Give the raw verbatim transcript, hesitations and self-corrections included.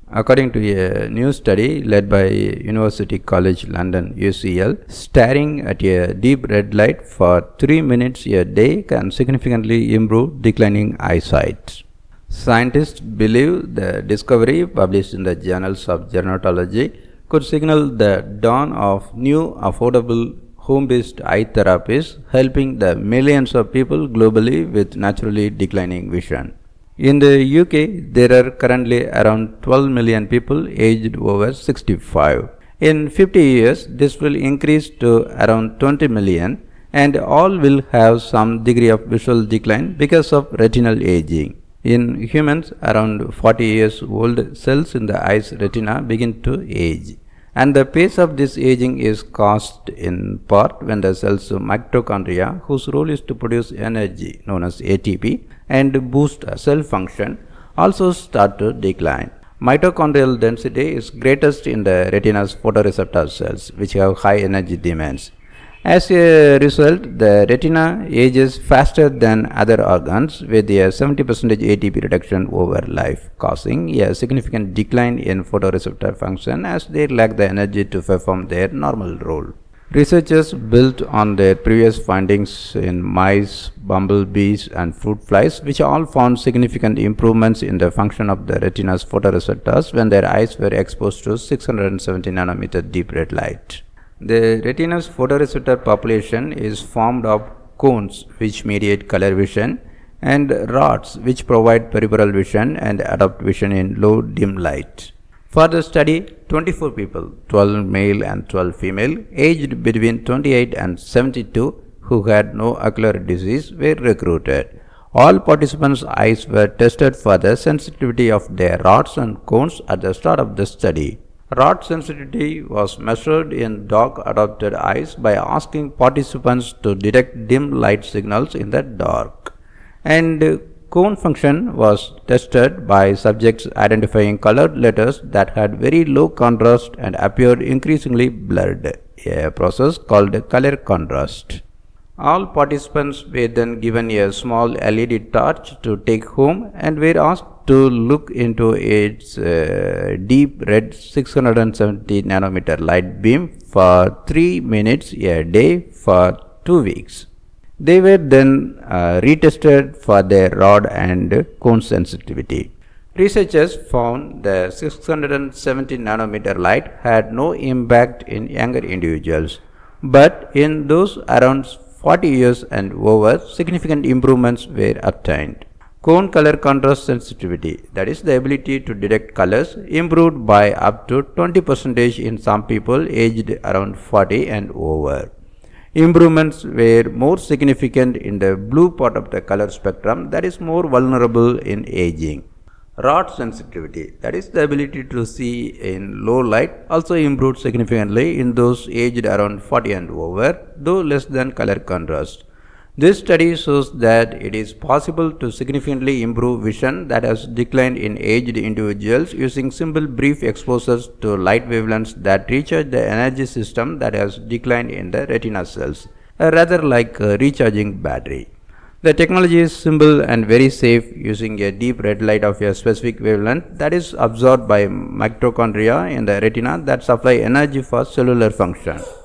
According to a new study led by University College London U C L, staring at a deep red light for three minutes a day can significantly improve declining eyesight. Scientists believe the discovery, published in the Journals of Gerontology, could signal the dawn of new affordable home-based eye therapies, helping the millions of people globally with naturally declining vision. In the U K, there are currently around twelve million people aged over sixty-five. In fifty years, this will increase to around twenty million, and all will have some degree of visual decline because of retinal aging. In humans, around forty years old, cells in the eye's retina begin to age, and the pace of this aging is caused in part when the cell's mitochondria, whose role is to produce energy known as A T P and boost cell function, also start to decline. Mitochondrial density is greatest in the retina's photoreceptor cells, which have high energy demands. As a result, the retina ages faster than other organs with a seventy percent A T P reduction over life, causing a significant decline in photoreceptor function as they lack the energy to perform their normal role. Researchers built on their previous findings in mice, bumblebees, and fruit flies, which all found significant improvements in the function of the retina's photoreceptors when their eyes were exposed to six hundred seventy nanometer deep red light. The retina's photoreceptor population is formed of cones, which mediate color vision, and rods, which provide peripheral vision and adapt vision in low dim light. For the study, twenty-four people, twelve male and twelve female, aged between twenty-eight and seventy-two, who had no ocular disease, were recruited. All participants' eyes were tested for the sensitivity of their rods and cones at the start of the study. Rod sensitivity was measured in dog-adopted eyes by asking participants to detect dim light signals in the dark, and cone function was tested by subjects identifying colored letters that had very low contrast and appeared increasingly blurred, a process called color contrast. All participants were then given a small L E D torch to take home and were asked to look into its uh, deep red six hundred seventy nanometer light beam for three minutes a day for two weeks. They were then uh, retested for their rod and cone sensitivity. Researchers found the six hundred seventy nanometer light had no impact in younger individuals, but in those around forty years and over, significant improvements were obtained. Cone color contrast sensitivity, that is the ability to detect colors, improved by up to twenty percent in some people aged around forty and over. Improvements were more significant in the blue part of the color spectrum, that is more vulnerable in aging. Rod sensitivity, that is the ability to see in low light, also improved significantly in those aged around forty and over, though less than color contrast. This study shows that it is possible to significantly improve vision that has declined in aged individuals using simple brief exposures to light wavelengths that recharge the energy system that has declined in the retina cells, rather like a recharging battery. The technology is simple and very safe, using a deep red light of a specific wavelength that is absorbed by mitochondria in the retina that supply energy for cellular function.